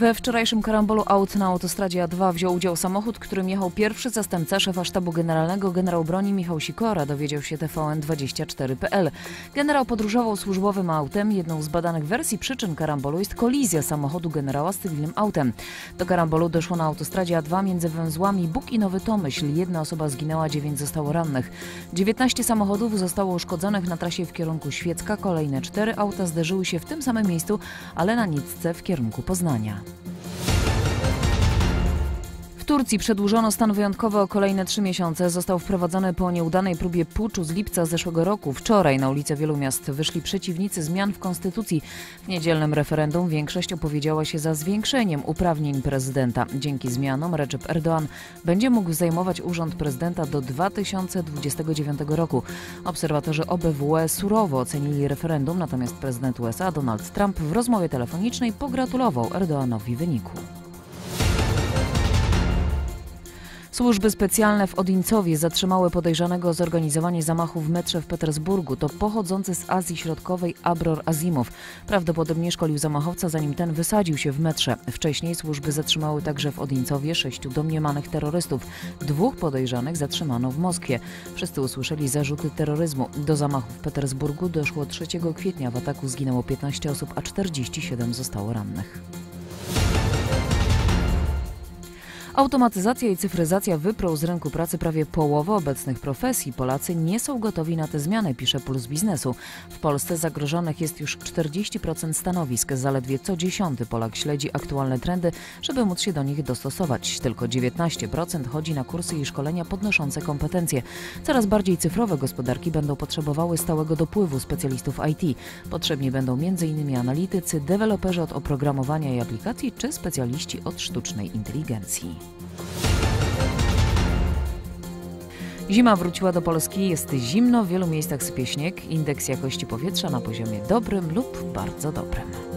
We wczorajszym karambolu aut na autostradzie A2 wziął udział samochód, którym jechał pierwszy zastępca szefa sztabu generalnego generał broni Michał Sikora, dowiedział się TVN24.pl. Generał podróżował służbowym autem. Jedną z badanych wersji przyczyn karambolu jest kolizja samochodu generała z cywilnym autem. Do karambolu doszło na autostradzie A2 między węzłami Bóg i Nowy Tomyśl. Jedna osoba zginęła, 9 zostało rannych. 19 samochodów zostało uszkodzonych na trasie w kierunku Świecka. Kolejne 4 auta zderzyły się w tym samym miejscu, ale na Nicce w kierunku Poznania. W Turcji przedłużono stan wyjątkowy o kolejne 3 miesiące. Został wprowadzony po nieudanej próbie puczu z lipca zeszłego roku. Wczoraj na ulice wielu miast wyszli przeciwnicy zmian w konstytucji. W niedzielnym referendum większość opowiedziała się za zwiększeniem uprawnień prezydenta. Dzięki zmianom Recep Erdoğan będzie mógł zajmować urząd prezydenta do 2029 roku. Obserwatorzy OBWE surowo ocenili referendum, natomiast prezydent USA Donald Trump w rozmowie telefonicznej pogratulował Erdoğanowi wyniku. Służby specjalne w Odyńcowie zatrzymały podejrzanego o zorganizowanie zamachu w metrze w Petersburgu. To pochodzący z Azji Środkowej Abror Azimow. Prawdopodobnie szkolił zamachowca, zanim ten wysadził się w metrze. Wcześniej służby zatrzymały także w Odyńcowie 6 domniemanych terrorystów. 2 podejrzanych zatrzymano w Moskwie. Wszyscy usłyszeli zarzuty terroryzmu. Do zamachu w Petersburgu doszło 3 kwietnia. W ataku zginęło 15 osób, a 47 zostało rannych. Automatyzacja i cyfryzacja wypruł z rynku pracy prawie połowę obecnych profesji. Polacy nie są gotowi na te zmiany, pisze Puls Biznesu. W Polsce zagrożonych jest już 40% stanowisk. Zaledwie co 10. Polak śledzi aktualne trendy, żeby móc się do nich dostosować. Tylko 19% chodzi na kursy i szkolenia podnoszące kompetencje. Coraz bardziej cyfrowe gospodarki będą potrzebowały stałego dopływu specjalistów IT. Potrzebni będą m.in. analitycy, deweloperzy od oprogramowania i aplikacji czy specjaliści od sztucznej inteligencji. Zima wróciła do Polski, jest zimno, w wielu miejscach sypie śnieg, indeks jakości powietrza na poziomie dobrym lub bardzo dobrym.